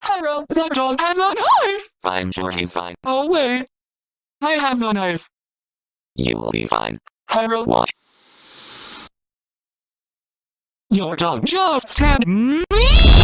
Pyro, the dog has a knife! I'm sure he's fine. Oh wait, I have the knife. You will be fine. Pyro, What? your dog just stabbed me!